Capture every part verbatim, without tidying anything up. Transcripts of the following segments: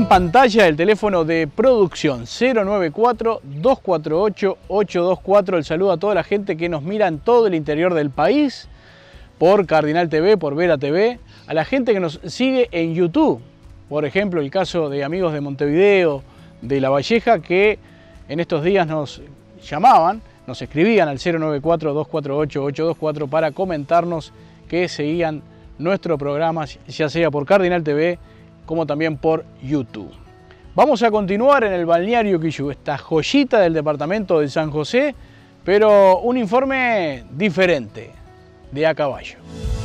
pantalla el teléfono de producción cero nueve cuatro, dos cuatro ocho, ocho dos cuatro. El saludo a toda la gente que nos mira en todo el interior del país por Cardinal T V, por Vera T V, a la gente que nos sigue en YouTube. Por ejemplo, el caso de amigos de Montevideo, de La Valleja, que en estos días nos llamaban, nos escribían al cero nueve cuatro, dos cuatro ocho, ocho dos cuatro para comentarnos que seguían nuestro programa, ya sea por Cardinal T V como también por YouTube. Vamos a continuar en el balneario Quillú, esta joyita del departamento de San José, pero un informe diferente, de a caballo.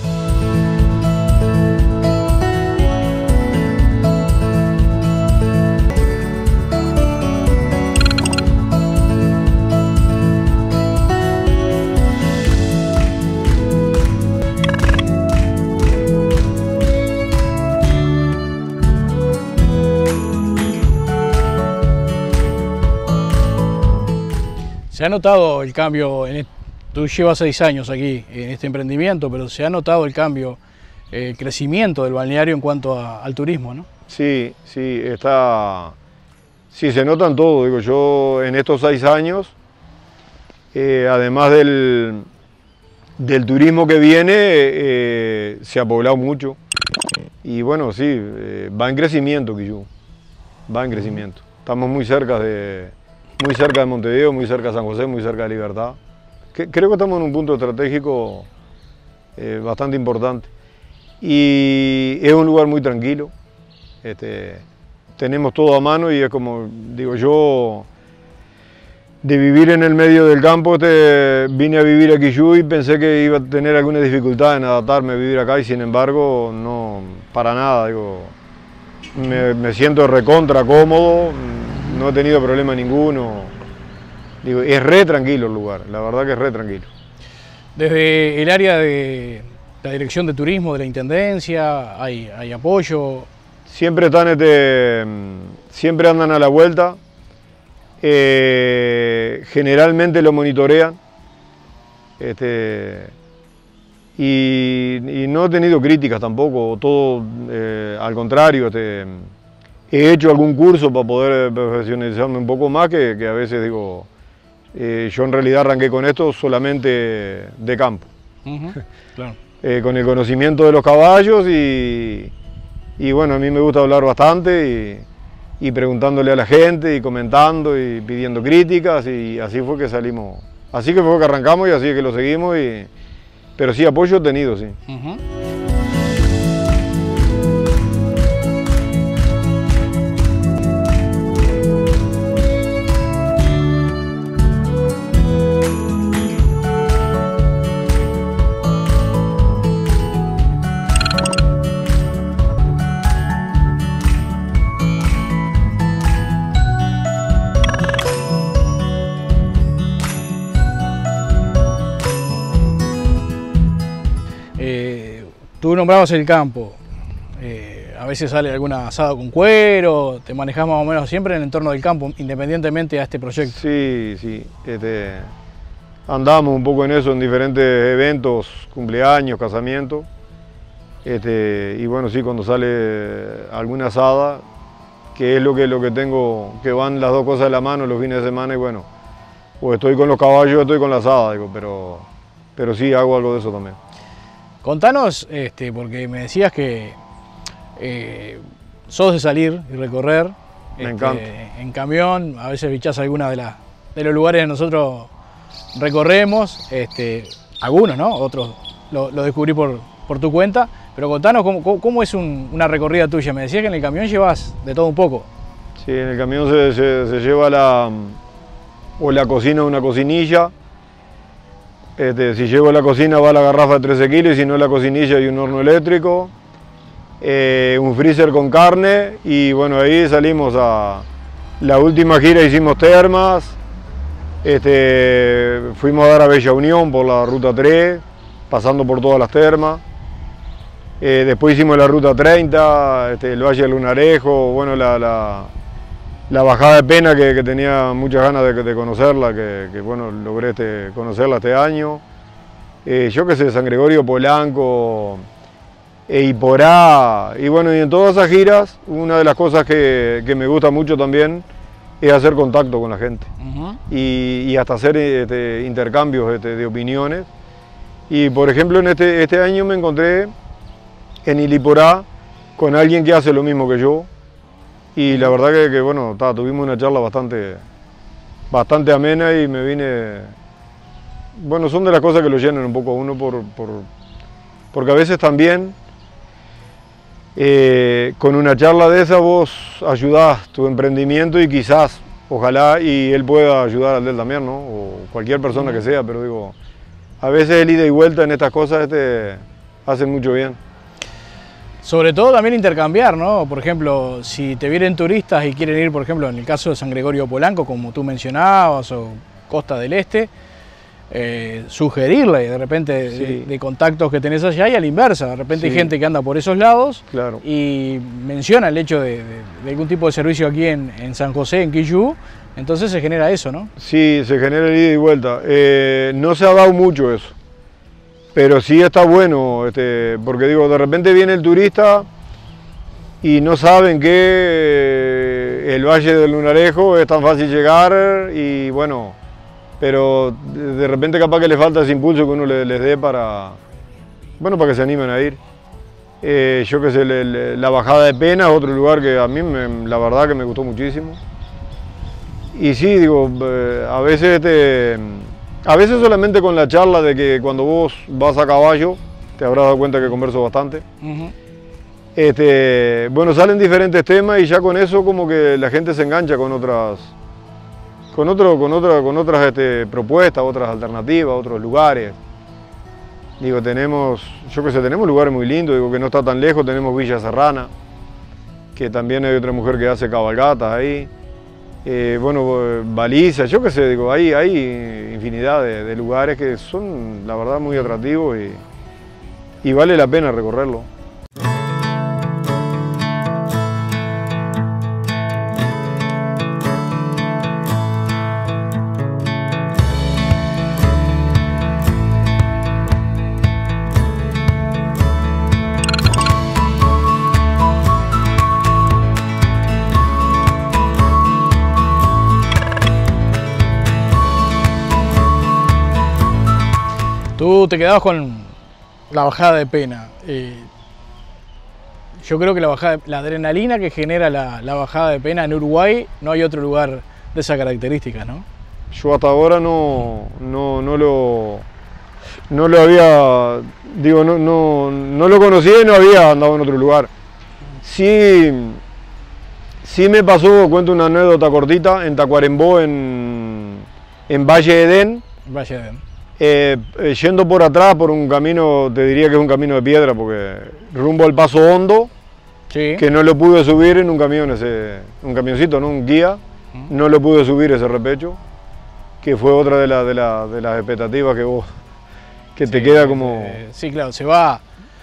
Se ha notado el cambio, en, tú llevas seis años aquí en este emprendimiento, pero se ha notado el cambio, el crecimiento del balneario en cuanto a, al turismo, ¿no? Sí, sí, está, sí, se notan todo. Digo, yo en estos seis años, eh, además del, del turismo que viene, eh, se ha poblado mucho. Y bueno, sí, eh, va en crecimiento Quillú, va en crecimiento. Estamos muy cerca de... Muy cerca de Montevideo, muy cerca de San José, muy cerca de Libertad. Que, creo que estamos en un punto estratégico eh, bastante importante. Y es un lugar muy tranquilo. Este, tenemos todo a mano y es como, digo yo, de vivir en el medio del campo, este, vine a vivir a Quillú y pensé que iba a tener alguna dificultad en adaptarme a vivir acá y sin embargo, no, para nada. Digo, me, me siento recontra cómodo. No he tenido problema ninguno. Digo, es re tranquilo el lugar, la verdad que es re tranquilo. Desde el área de la Dirección de Turismo, de la Intendencia, hay, hay apoyo. Siempre están, este, siempre andan a la vuelta. Eh, generalmente lo monitorean. Este, y, y no he tenido críticas tampoco, todo eh, al contrario. Este, He hecho algún curso para poder profesionalizarme un poco más, que, que a veces digo, eh, yo en realidad arranqué con esto solamente de campo. Uh-huh, claro. eh, con el conocimiento de los caballos y, y bueno, a mí me gusta hablar bastante y, y preguntándole a la gente y comentando y pidiendo críticas y así fue que salimos, así que fue que arrancamos y así es que lo seguimos, y, pero sí apoyo he tenido, sí. Uh-huh. Tú nombrabas el campo, eh, a veces sale alguna asada con cuero, te manejas más o menos siempre en el entorno del campo, independientemente a este proyecto. Sí, sí, este, andamos un poco en eso en diferentes eventos, cumpleaños, casamientos, este, y bueno, sí, cuando sale alguna asada, que es lo que, lo que tengo, que van las dos cosas de la mano los fines de semana, y bueno, o estoy con los caballos o estoy con la asada, digo, pero, pero sí hago algo de eso también. Contanos, este, porque me decías que eh, sos de salir y recorrer. Me este, encanta. En camión, a veces bichás alguna de, la, de los lugares que nosotros recorremos, este, algunos, ¿no? Otros lo, lo descubrí por, por tu cuenta, pero contanos cómo, cómo, cómo es un, una recorrida tuya. Me decías que en el camión llevas de todo un poco. Sí, en el camión se, se, se lleva la, o la cocina o una cocinilla. Este, si llevo la cocina va la garrafa de trece kilos y si no la cocinilla y un horno eléctrico, eh, un freezer con carne y bueno, ahí salimos a la última gira, hicimos termas, este, fuimos a dar a Bella Unión por la ruta tres, pasando por todas las termas, eh, después hicimos la ruta treinta, este, el Valle del Lunarejo, bueno, la, la, la bajada de Pena que, que tenía muchas ganas de, de conocerla, que, que bueno, logré este, conocerla este año. Eh, yo qué sé, San Gregorio Polanco, e Iporá, y bueno, y en todas esas giras, una de las cosas que, que me gusta mucho también es hacer contacto con la gente, uh-huh. y, y hasta hacer este, intercambios este, de opiniones. Y por ejemplo, en este, este año me encontré en Iliporá con alguien que hace lo mismo que yo, y la verdad que, que bueno, ta, tuvimos una charla bastante, bastante amena y me vine, bueno, son de las cosas que lo llenan un poco a uno, por, por, porque a veces también eh, con una charla de esa vos ayudás tu emprendimiento y quizás, ojalá, y él pueda ayudar al de él también, ¿no? O cualquier persona que sea, pero digo, a veces el ida y vuelta en estas cosas este, hacen mucho bien. Sobre todo también intercambiar, ¿no? Por ejemplo, si te vienen turistas y quieren ir, por ejemplo, en el caso de San Gregorio Polanco, como tú mencionabas, o Costa del Este, eh, sugerirle de repente sí. de, de contactos que tenés allá, y a la inversa, de repente sí. hay gente que anda por esos lados, claro. y menciona el hecho de, de, de algún tipo de servicio aquí en, en San José, en Quillú, entonces se genera eso, ¿no? Sí, se genera el ida y vuelta. Eh, no se ha dado mucho eso. Pero sí está bueno, este, porque digo, de repente viene el turista y no saben que el Valle del Lunarejo es tan fácil llegar, y bueno, pero de repente capaz que les falta ese impulso que uno les, les dé para, bueno, para que se animen a ir. Eh, yo que sé, le, le, la Bajada de Pena es otro lugar que a mí me, la verdad que me gustó muchísimo. Y sí, digo, eh, a veces este, A veces solamente con la charla de que cuando vos vas a caballo, te habrás dado cuenta que converso bastante. Uh-huh. este, bueno, salen diferentes temas y ya con eso como que la gente se engancha con otras, con otro, con otra, con otras este, propuestas, otras alternativas, otros lugares. Digo, tenemos, yo que sé, tenemos lugares muy lindos, digo que no está tan lejos, tenemos Villa Serrana, que también hay otra mujer que hace cabalgatas ahí. Eh, bueno, balizas, yo qué sé, digo, hay, hay infinidad de, de lugares que son, la verdad, muy atractivos y, y vale la pena recorrerlo. Tú te quedabas con la Bajada de Pena. Eh, yo creo que la, bajada, la adrenalina que genera la, la Bajada de Pena en Uruguay, no hay otro lugar de esas características, ¿no? Yo hasta ahora no, no, no, lo, no lo había, digo, no, no, no lo conocía y no había andado en otro lugar. Sí, sí me pasó, cuento una anécdota cortita, en Tacuarembó, en, en Valle de Edén. Valle de Edén. Eh, eh, yendo por atrás, por un camino, te diría que es un camino de piedra, porque rumbo al Paso Hondo, sí. que no lo pude subir en un camión, ese, un camioncito, ¿no? Un guía, ¿Mm? no lo pude subir ese repecho, que fue otra de, la, de, la, de las expectativas que vos, que te sí, queda como... Eh, sí, claro, se va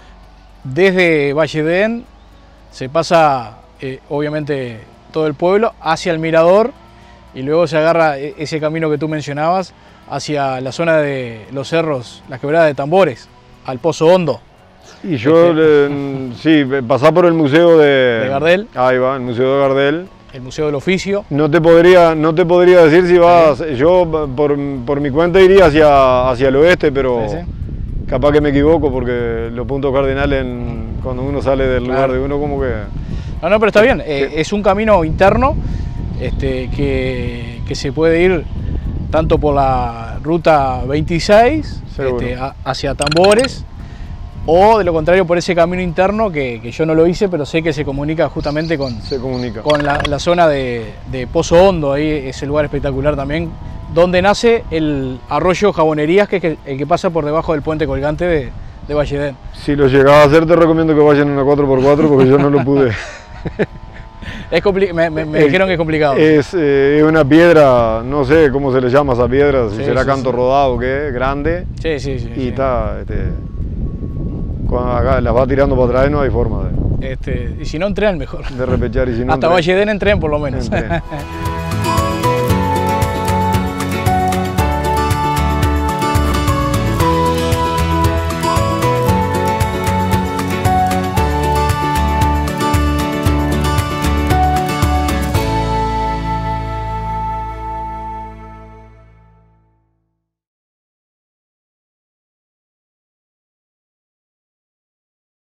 desde Valle de Edén, se pasa, eh, obviamente, todo el pueblo hacia el mirador, y luego se agarra ese camino que tú mencionabas, hacia la zona de los cerros, las quebradas de Tambores, al Pozo Hondo. Y yo, este... eh, sí, pasar por el museo de... de Gardel. Ahí va, el museo de Gardel. El museo del oficio. No te podría, no te podría decir si vas, sí. yo por, por mi cuenta iría hacia, hacia el oeste, pero sí, sí. capaz que me equivoco, porque los puntos cardinales en, cuando uno sale del claro. lugar de uno como que... No, no, pero está bien, eh, es un camino interno este, que, que se puede ir tanto por la ruta veintiséis este, a, hacia Tambores, o de lo contrario por ese camino interno que, que yo no lo hice, pero sé que se comunica justamente con, se comunica. con la, la zona de, de Pozo Hondo, ahí ese lugar espectacular también, donde nace el arroyo Jabonerías, que es el que pasa por debajo del puente colgante de, de Valle de Edén. Si lo llegás a hacer, te recomiendo que vayan en una cuatro por cuatro, porque yo no lo pude. Es me, me, me dijeron que es complicado. Es eh, una piedra, no sé cómo se le llama a esa piedra, si sí, será sí, canto sí. rodado o qué, grande. Sí, sí, sí. Y sí. está, este, cuando acá las va tirando para atrás no hay forma de... Este, y si no en tren mejor. De repechar y si no hasta Valle de Edén en tren por lo menos.